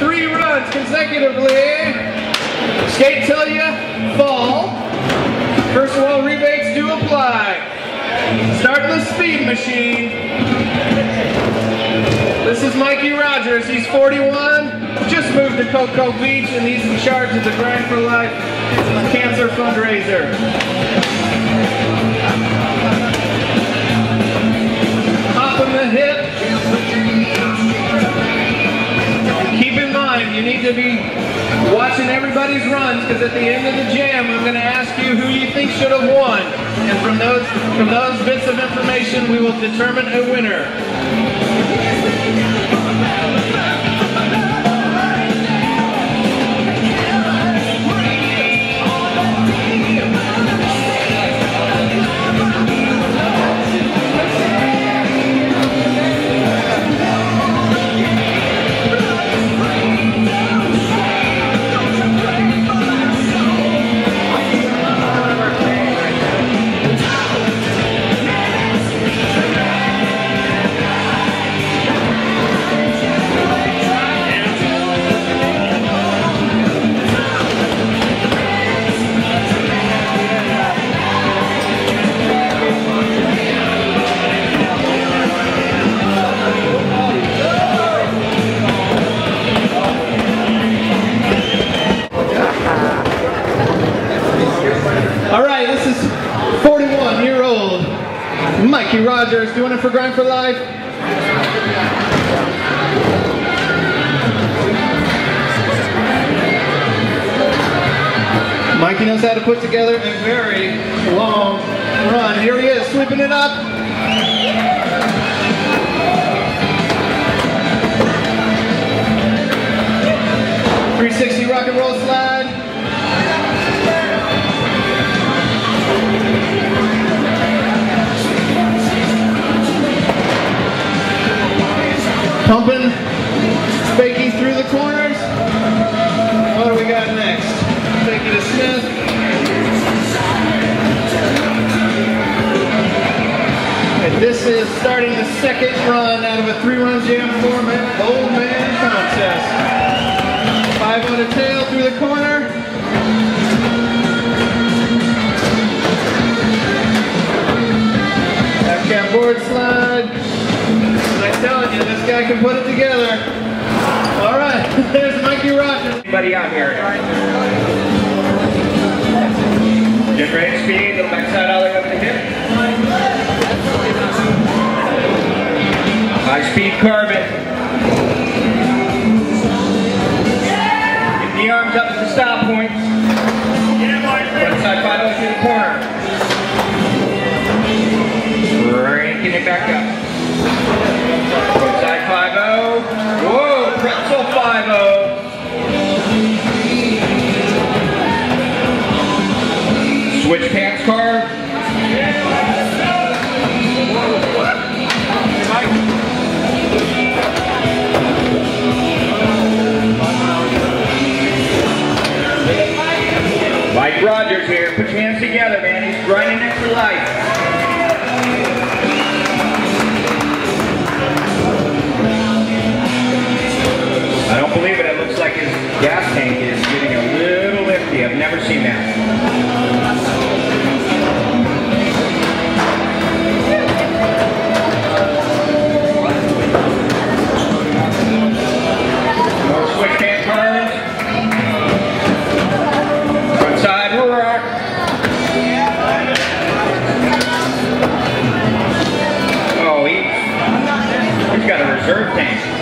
3 runs consecutively. Skate till you fall. First of all, rebates do apply. Start the speed machine. This is Mikey Rogers. He's 41. Just moved to Cocoa Beach and he's in charge of the Grind for Life cancer fundraiser. Hopping the hip. Keep in mind, you need to be watching everybody's runs because at the end of the jam, I'm going to ask you who you think should have won. And from those bits of information, we will determine a winner. Alright, this is 41-year-old Mikey Rogers doing it for Grind for Life. Mikey knows how to put together a very long run. Here he is, sweeping it up. .360 rock and roll slide. Pumping Fakey through the corners. What do we got next? Fakey to Smith. And this is starting the second run out of a 3-run jam format, Old Man Contest. 5 on a tail through the corner. Half-cab board slide. I'm telling you, this guy can put it together. All right, there's Mikey Rogers. Anybody out here? Get ready to speed, the backside ollie up the hip. High speed carbon. Get the arms up at the stop points. Front side 5 to the corner. Cranking it back up. Side 5-0. Whoa, pretzel 5-0. Switch pants car. Mike Rogers here. Put your hands together, man. He's grinding it for life. I don't believe it. It looks like his gas tank is getting a little lifty. I've never seen that. More switch hand turns. Front side rock. Oh, he's got a reserve tank.